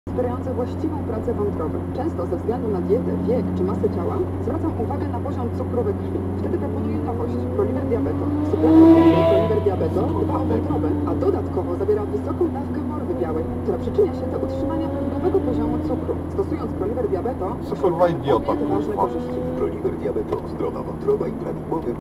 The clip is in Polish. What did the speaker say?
wspierające właściwą pracę wątroby. Często ze względu na dietę, wiek czy masę ciała zwracam uwagę na poziom cukru we krwi. Wtedy proponuję nowość. Proliver Diabeto. Suplement Proliver Diabeto dba o wątrobę, a dodatkowo zawiera wysoką dawkę morwy białej, która przyczynia się do utrzymania prawidłowego poziomu cukru. Stosując Proliver Diabeto, Co kurwa idiota, osiągamy ważne kurwa. korzyści. Proliver Diabeto, zdrowa wątroba i prawidłowy